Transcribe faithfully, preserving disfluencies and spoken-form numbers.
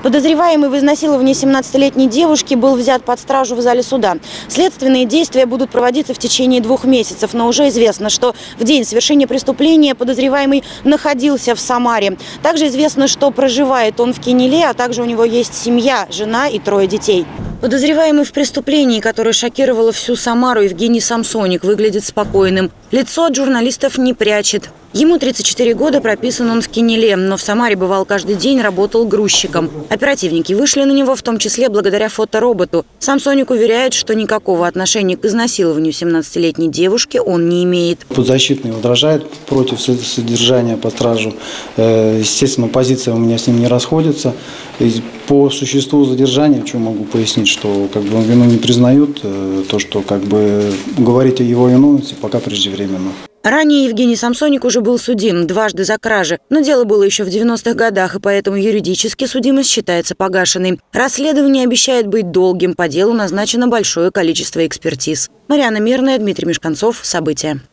Подозреваемый в изнасиловании семнадцатилетней девушки был взят под стражу в зале суда. Следственные действия будут проводиться в течение двух месяцев, но уже известно, что в день совершения преступления подозреваемый находился в Самаре. Также известно, что проживает он в Кинеле, а также у него есть семья, жена и трое детей. Подозреваемый в преступлении, которое шокировало всю Самару, Евгений Самсоник, выглядит спокойным. Лицо от журналистов не прячет. Ему тридцать четыре года, прописан он в Кинеле, но в Самаре бывал каждый день, работал грузчиком. Оперативники вышли на него, в том числе благодаря фотороботу. Самсоник уверяет, что никакого отношения к изнасилованию семнадцатилетней девушки он не имеет. Подзащитный возражает против содержания под стражу. Естественно, позиция у меня с ним не расходится. И по существу задержания, что могу пояснить, что как бы вину не признают, то, что как бы говорить о его виновности пока преждевременно. Ранее Евгений Самсоник уже был судим дважды за кражи, но дело было еще в девяностых годах, и поэтому юридически судимость считается погашенной. Расследование обещает быть долгим, по делу назначено большое количество экспертиз. Марьяна Мирная, Дмитрий Мешканцов. События.